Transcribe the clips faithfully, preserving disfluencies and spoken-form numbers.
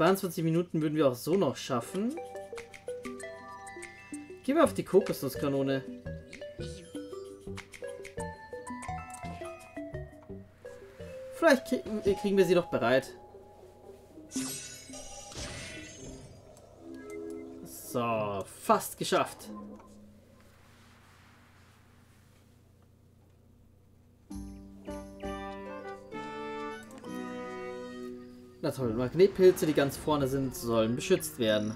zweiundzwanzig Minuten würden wir auch so noch schaffen. Gehen wir auf die Kokosnusskanone. Vielleicht kriegen wir sie doch bereit. So, fast geschafft. Na toll, Magnetpilze, die ganz vorne sind, sollen beschützt werden.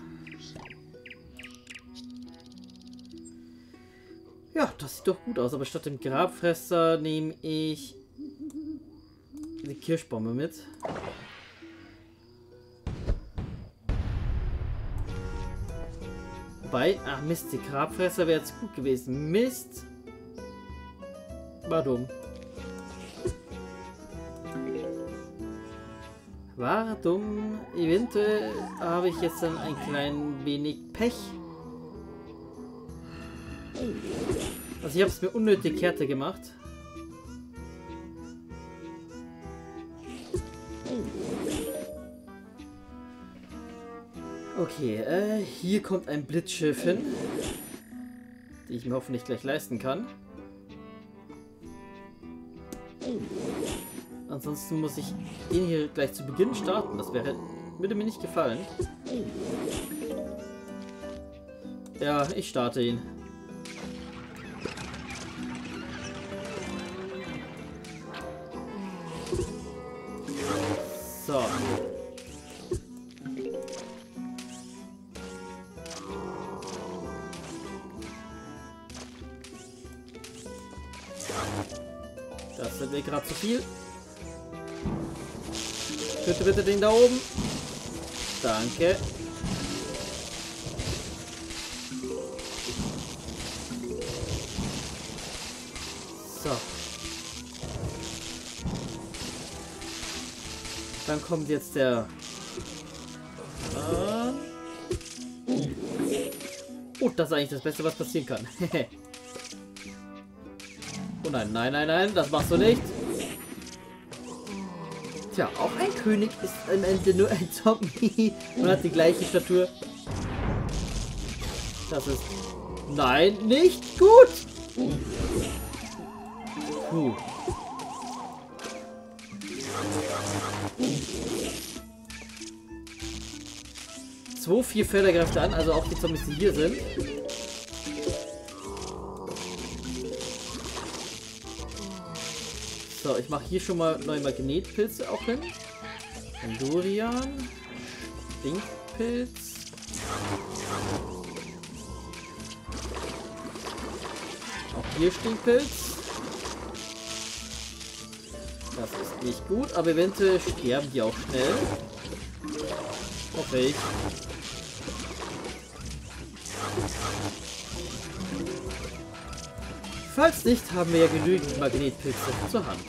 Ja, das sieht doch gut aus, aber statt dem Grabfresser nehme ich die Kirschbombe mit. Wobei, ach Mist, die Grabfresser wäre jetzt gut gewesen. Mist! War dumm. War dumm. Eventuell habe ich jetzt dann ein klein wenig Pech. Also ich habe es mir unnötig Kärte gemacht. Okay, äh, hier kommt ein Blitzschiff hin, die ich mir hoffentlich gleich leisten kann. Ansonsten muss ich den hier gleich zu Beginn starten. Das wäre, würde mir nicht gefallen. Ja, ich starte ihn. So. Das wird mir gerade zu viel. Bitte, bitte den da oben. Danke. So. Dann kommt jetzt der... Äh oh, das ist eigentlich das Beste, was passieren kann. Oh nein, nein, nein, nein, das machst du nicht. Tja, auch ein König ist am Ende nur ein Zombie und hat die gleiche Statur. Das ist... Nein, nicht gut! Puh. Zwei, vier Felder greift an, also auch die Zombies, die hier sind. So, ich mache hier schon mal neue Magnetpilze auch hin. Durian. Stinkpilz. Auch hier Stinkpilz. Das ist nicht gut, aber eventuell sterben die auch schnell. Hoffe ich. Falls nicht, haben wir ja genügend Magnetpilze zur Hand.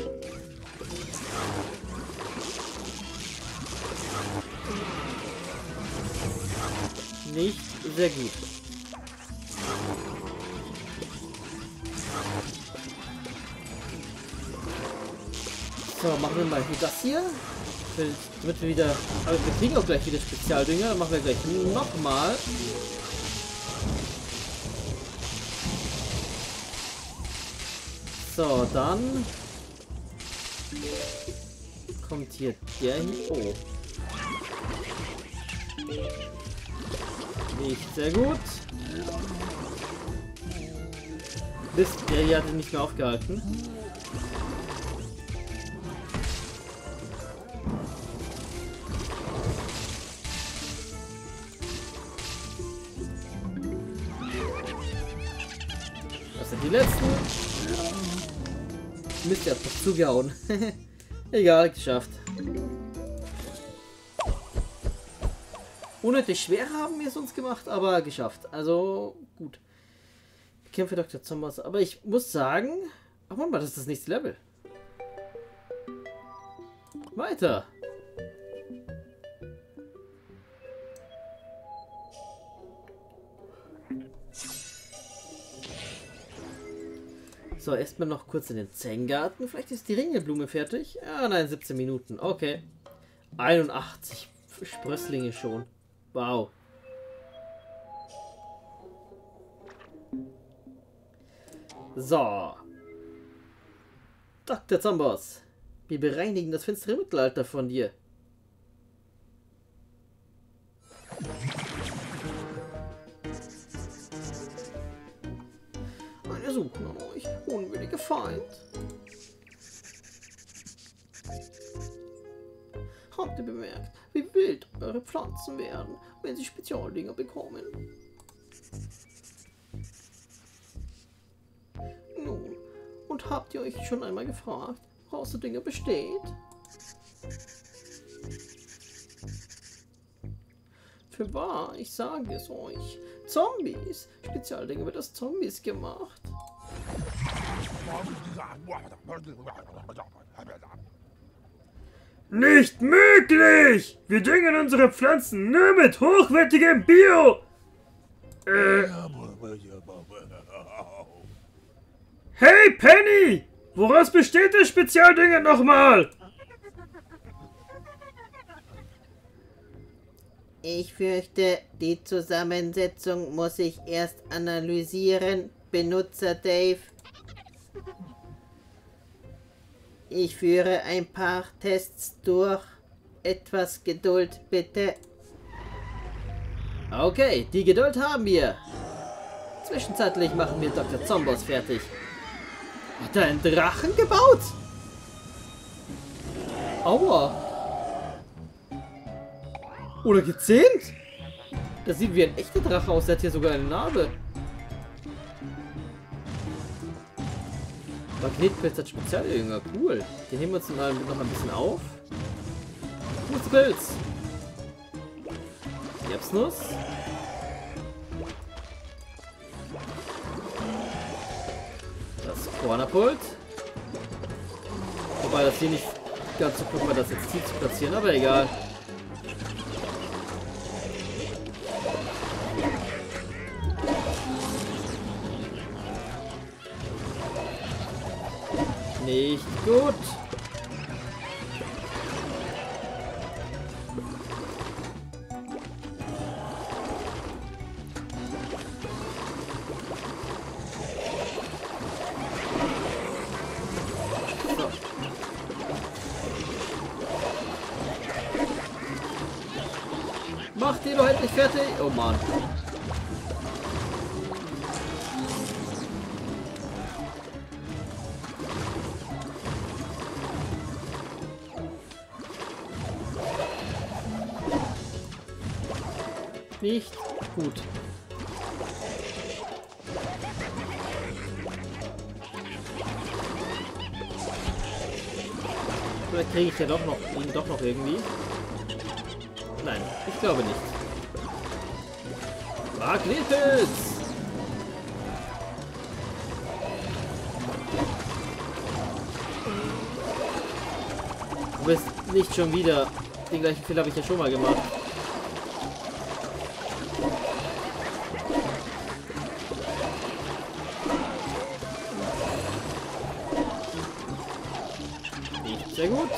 Nicht sehr gut. So, machen wir mal hier das hier. Damit wir wieder... Aber wir kriegen auch gleich wieder Spezialdünger. Dann machen wir gleich nochmal. So, dann kommt hier der hier. Oh. Nicht sehr gut. Mist, der hier hat ihn nicht mehr aufgehalten. Das sind die letzten. Mist, der hat doch zugehauen. Egal, geschafft. Unnötig schwer haben wir es uns gemacht, aber geschafft. Also, gut. Bekämpfe Doktor Zombies. Aber ich muss sagen... Ach Mann, das ist das nächste Level. Weiter. So, erstmal noch kurz in den Zen-Garten. Vielleicht ist die Ringelblume fertig. Ja, nein, siebzehn Minuten. Okay. einundachtzig Sprösslinge schon. Wow. So. Doktor Zomboss. Wir bereinigen das finstere Mittelalter von dir. Eine Suche an euch, unwürdige Feind. Habt ihr bemerkt, wie wild eure Pflanzen werden, wenn sie Spezialdinger bekommen? Nun, und habt ihr euch schon einmal gefragt, woraus der Dinger besteht? Für wahr, ich sage es euch. Zombies! Spezialdinger wird aus Zombies gemacht. Nicht möglich! Wir düngen unsere Pflanzen nur mit hochwertigem Bio! Äh. Hey Penny! Woraus besteht der Spezialdünger nochmal? Ich fürchte, die Zusammensetzung muss ich erst analysieren, Benutzer Dave. Ich führe ein paar Tests durch. Etwas Geduld, bitte. Okay, die Geduld haben wir. Zwischenzeitlich machen wir Doktor Zomboss fertig. Hat er einen Drachen gebaut? Aua. Oder gezähmt? Das sieht wie ein echter Drache aus. Der hat hier sogar eine Narbe. Magnetpilz hat Spezialjünger. Cool. Den nehmen wir uns mal noch ein bisschen auf. Pilz. Japsnuss. Das Cornerpult. Wobei das hier nicht ganz so gut war, das jetzt hier zu platzieren, aber egal. Nicht gut. So. Macht die doch endlich fertig. Oh Mann. Nicht gut. Vielleicht kriege ich ja doch noch ihn doch noch irgendwie. Nein, ich glaube nicht. Magnetpilz! Du bist nicht schon wieder. Den gleichen Fehler habe ich ja schon mal gemacht. Sehr gut.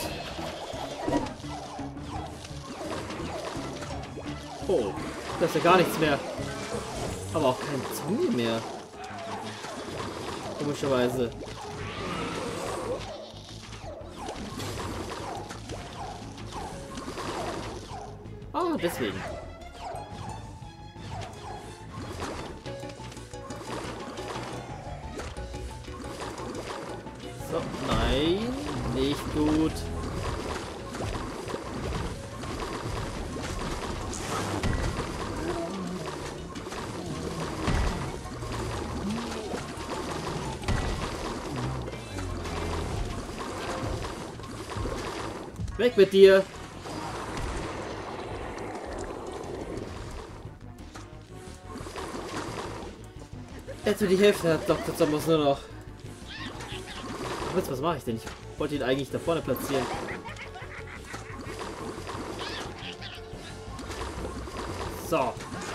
Oh, das ist ja gar nichts mehr. Aber auch kein Zombie mehr. Komischerweise. Ah, deswegen. So, nein. Nicht gut. Weg mit dir. Jetzt wird die Hälfte hat Doktor Zomboss nur noch. Jetzt, was mache ich denn? Ich wollte ihn eigentlich da vorne platzieren. So.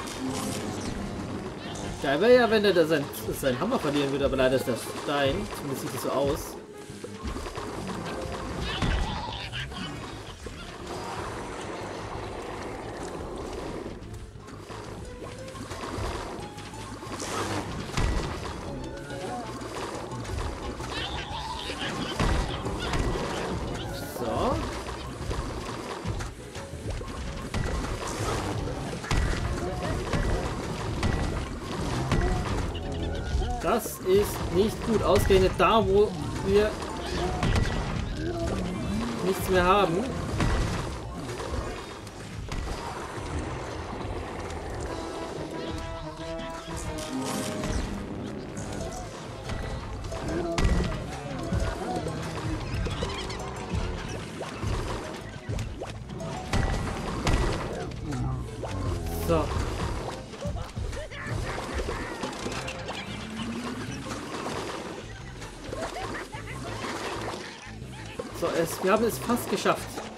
Geil wäre ja, wenn er da sein, seinen Hammer verlieren würde, aber leider ist der Stein. Zumindest sieht es so aus. Das ist nicht gut. Ausgerechnet da, wo wir nichts mehr haben. So. So, es, wir haben es fast geschafft.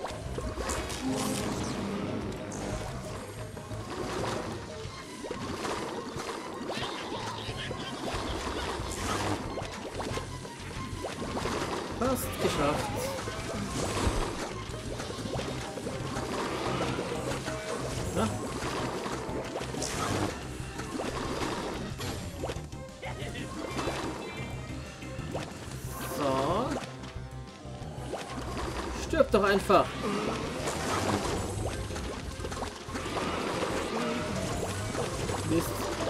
Fast geschafft. Na? So. Stirb doch einfach. Mist.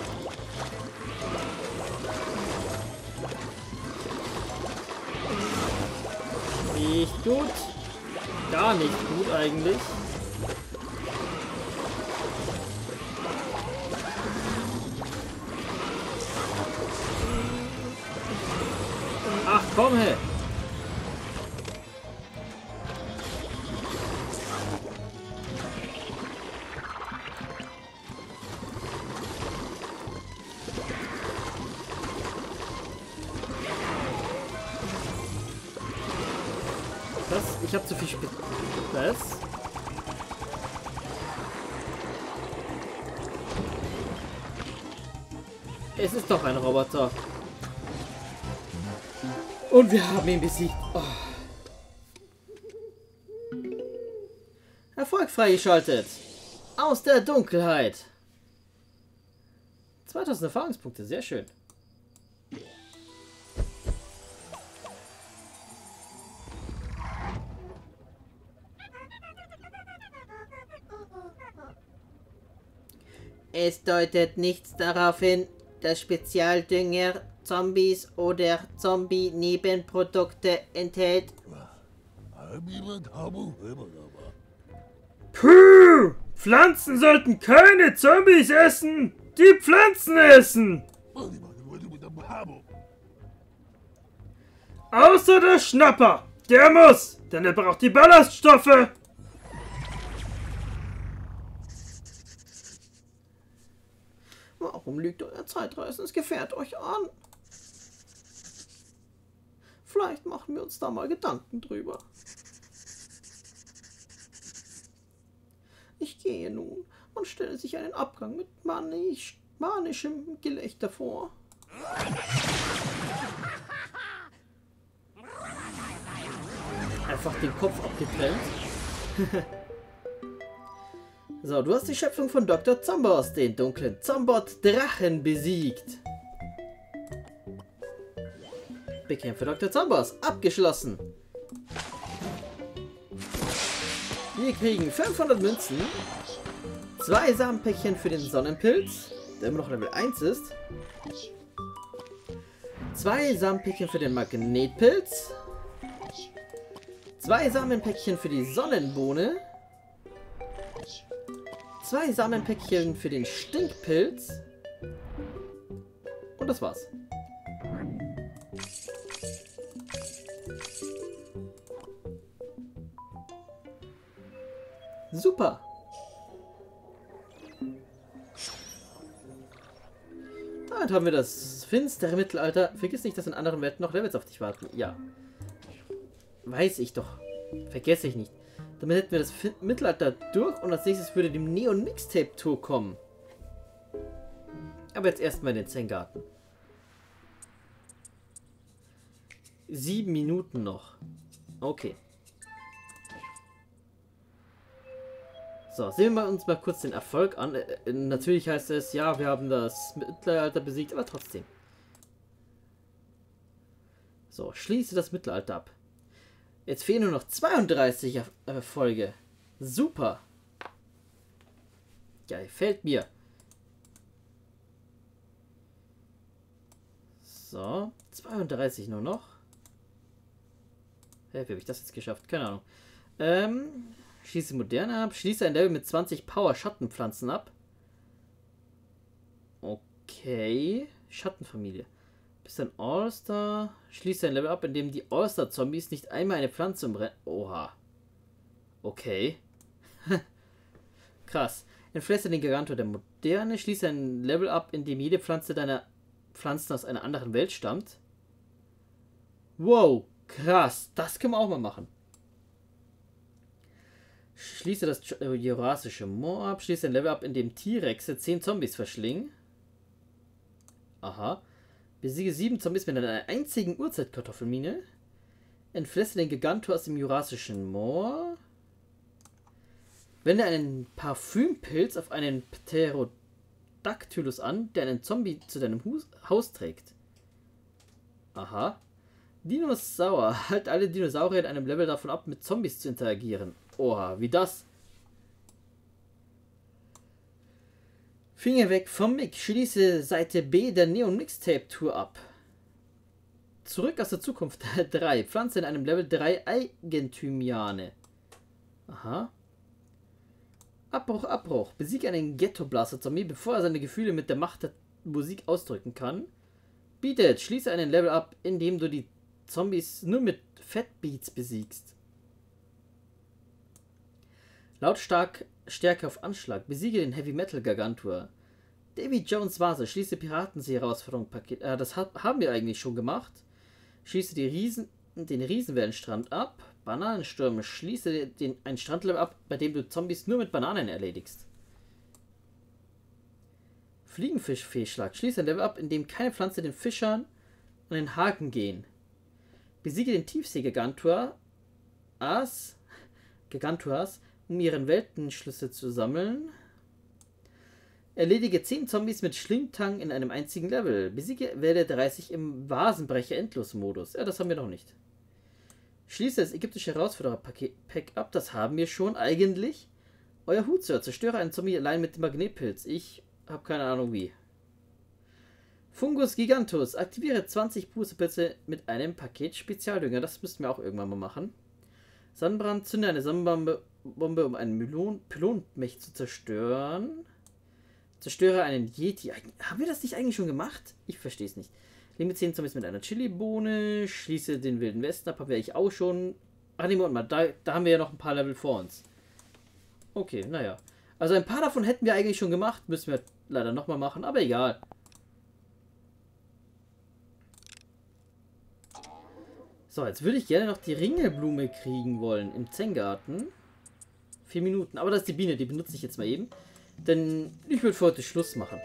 Nicht gut. Gar nicht gut eigentlich. Ach komm her. Was? Ich habe zu viel Sp Was? Es ist doch ein Roboter. Und wir haben ihn besiegt. Oh. Erfolg freigeschaltet. Aus der Dunkelheit. zweitausend Erfahrungspunkte, sehr schön. Es deutet nichts darauf hin, dass Spezialdünger Zombies oder Zombie-Nebenprodukte enthält. Puh! Pflanzen sollten keine Zombies essen! Die Pflanzen essen! Außer der Schnapper! Der muss! Denn er braucht die Ballaststoffe! Warum lügt euer Zeitreisensgefährt euch an? Vielleicht machen wir uns da mal Gedanken drüber. Ich gehe nun und stelle sich einen Abgang mit manisch, manischem Gelächter vor. Einfach den Kopf abgetrennt. So, du hast die Schöpfung von Doktor Zombos, den dunklen Zombot-Drachen, besiegt. Bekämpfe Doktor Zombos, abgeschlossen. Wir kriegen fünfhundert Münzen, zwei Samenpäckchen für den Sonnenpilz, der immer noch Level eins ist, zwei Samenpäckchen für den Magnetpilz, zwei Samenpäckchen für die Sonnenbohne, zwei Samenpäckchen für den Stinkpilz und das war's. Super. Damit haben wir das finstere Mittelalter. Vergiss nicht, dass in anderen Welten noch Levels auf dich warten. Ja. Weiß ich doch. Vergesse ich nicht. Damit hätten wir das fin Mittelalter durch und als nächstes würde die Neon Mixtape Tour kommen. Aber jetzt erstmal in den Zen-Garten. Sieben Minuten noch. Okay. So, sehen wir uns mal kurz den Erfolg an. Äh, natürlich heißt es, ja, wir haben das Mittelalter besiegt, aber trotzdem. So, schließe das Mittelalter ab. Jetzt fehlen nur noch zweiunddreißig Erfolge. Super. Ja, gefällt mir. So, zweiunddreißig nur noch. Hä, wie habe ich das jetzt geschafft? Keine Ahnung. Ähm, schließe Moderne ab. Schließe ein Level mit zwanzig Power Schattenpflanzen ab. Okay. Schattenfamilie. Bist ein All-Star. Schließe ein Level ab, in dem die All-Star-Zombies nicht einmal eine Pflanze umbrennen. Oha. Okay. Krass. Entflesse den Gigantor der Moderne. Schließe ein Level ab, in dem jede Pflanze deiner Pflanzen aus einer anderen Welt stammt. Wow. Krass. Das können wir auch mal machen. Schließe das Jurassische Moor ab. Schließe ein Level ab, in dem T-Rexe zehn Zombies verschlingen. Aha. Besiege sieben Zombies mit einer einzigen Uhrzeitkartoffelmine. Entflesse den Gigantor aus dem Jurassischen Moor. Wende einen Parfümpilz auf einen Pterodactylus an, der einen Zombie zu deinem Hus Haus trägt. Aha. Dinosaur. Halt alle Dinosaurier in einem Level davon ab, mit Zombies zu interagieren. Oha, wie das? Finger weg vom Mick. Schließe Seite B der Neon Mixtape Tour ab. Zurück aus der Zukunft drei. Pflanze in einem Level drei Eigentümiane. Aha. Abbruch, Abbruch. Besiege einen Ghetto-Blaster-Zombie, bevor er seine Gefühle mit der Macht der Musik ausdrücken kann. Bietet. Schließe einen Level ab, in dem du die Zombies nur mit Fatbeats besiegst. Lautstark Stärke auf Anschlag. Besiege den Heavy Metal Gargantua. Davy Jones Vase. Schließe Piratensee-Herausforderung-Paket. Äh, das hat, haben wir eigentlich schon gemacht. Schließe die Riesen, den Riesenwellenstrand ab. Bananensturm. Schließe den, ein Strandlevel ab, bei dem du Zombies nur mit Bananen erledigst. Fliegenfisch-Fehlschlag. Schließe ein Level ab, in dem keine Pflanze den Fischern an den Haken gehen. Besiege den Tiefsee-Gigantua. As. Gigantuas. Um ihren Weltenschlüssel zu sammeln. Erledige zehn Zombies mit Schlingtang in einem einzigen Level. Besiege Welle dreißig im Vasenbrecher-Endlos-Modus. Ja, das haben wir noch nicht. Schließe das ägyptische Herausforderer-Pack ab. Das haben wir schon eigentlich. Euer Hut, Sir. Zerstöre einen Zombie allein mit dem Magnetpilz. Ich habe keine Ahnung wie. Fungus Gigantus. Aktiviere zwanzig Pustepilze mit einem Paket Spezialdünger. Das müssten wir auch irgendwann mal machen. Sonnenbrand. Zünde eine Sonnenbombe, Bombe, um einen Pylonmech zu zerstören. Zerstöre einen Yeti. Haben wir das nicht eigentlich schon gemacht? Ich verstehe es nicht. Nehme zehn Zombies mit einer Chili-Bohne. Schließe den Wilden Westen ab. Habe ich auch schon. Ach nee, Moment mal. Da, da haben wir ja noch ein paar Level vor uns. Okay, naja. Also ein paar davon hätten wir eigentlich schon gemacht. Müssen wir leider nochmal machen. Aber egal. So, jetzt würde ich gerne noch die Ringelblume kriegen wollen. Im Zen-Garten. Vier Minuten. Aber das ist die Biene. Die benutze ich jetzt mal eben. Denn ich würde für heute Schluss machen.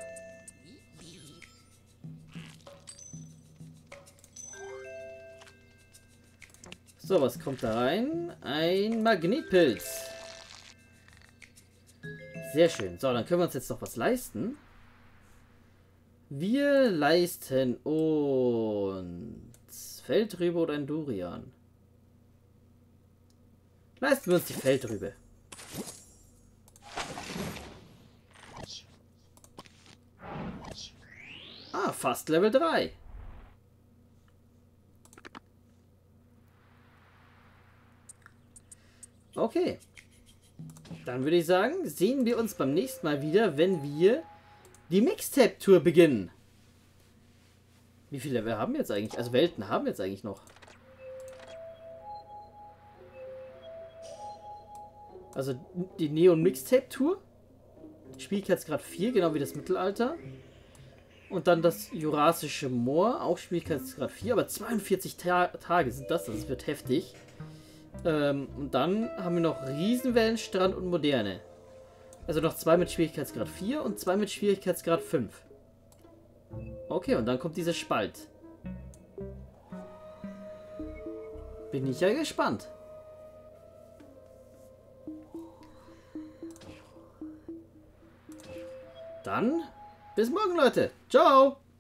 So, was kommt da rein? Ein Magnetpilz. Sehr schön. So, dann können wir uns jetzt noch was leisten. Wir leisten uns Feldrübe oder ein Durian. Leisten wir uns die Feldrübe. Ah, fast Level drei. Okay. Dann würde ich sagen, sehen wir uns beim nächsten Mal wieder, wenn wir die Mixtape-Tour beginnen. Wie viele Level haben wir jetzt eigentlich? Also Welten haben wir jetzt eigentlich noch. Also die Neon Mixtape-Tour. Schwierigkeitsgrad vier, genau wie das Mittelalter. Und dann das Jurassische Moor, auch Schwierigkeitsgrad vier, aber zweiundvierzig Ta Tage sind das, das wird heftig. Ähm, und dann haben wir noch Riesenwellenstrand und Moderne. Also noch zwei mit Schwierigkeitsgrad vier und zwei mit Schwierigkeitsgrad fünf. Okay, und dann kommt dieser Spalt. Bin ich ja gespannt. Dann bis morgen, Leute. Ciao.